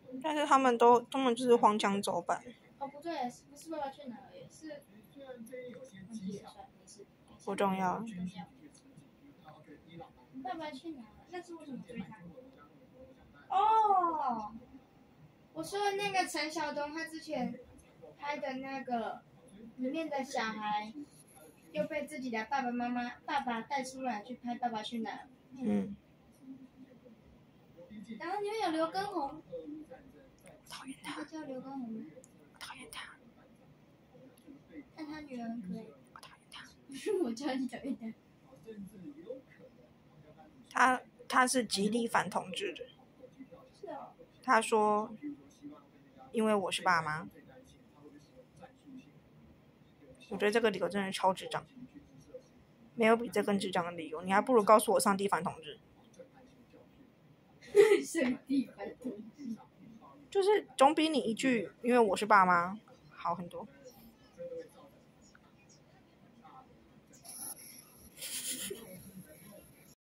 但是他们就是荒腔走板。 哦，不对，不是爸爸去哪儿，也是， 不重要。 爸爸去哪儿？那是为什么追他？哦，我说的那个陈晓东，他之前拍的那个里面的小孩，又被自己的爸爸带出来去拍《爸爸去哪儿》。然后里面有刘畊宏， 讨厌他。 叫刘畊宏吗？ 讨厌他。 但他女儿很可爱。 我讨厌他。 我叫你讨厌他。他是极力反同志的。 是哦。 他说，因为我是爸妈。我觉得这个理由真的超智障，没有比这更智障的理由。你还不如告诉我上帝反同志。 上帝反同志。 就是总比你一句因为我是爸妈好很多。